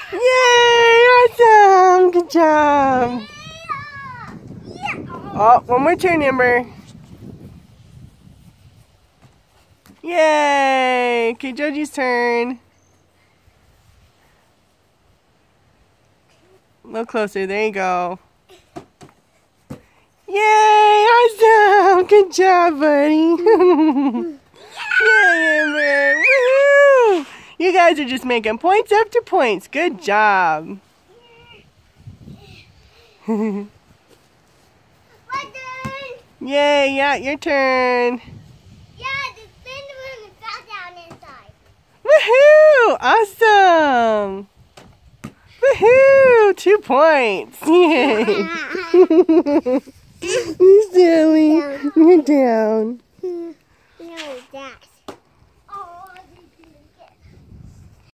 Yay! Awesome! Good job! Oh, one more turn, Ember. Yay! Okay, Joji's turn. A little closer. There you go. Yay! Awesome! Good job, buddy. Yay, Ember! Woohoo! You guys are just making points after points. Good job. Yay! Yeah, your turn. Yeah, the spin room fell down inside. Woohoo! Awesome! Woohoo! 2 points! Yay! You silly. You're down. No, that.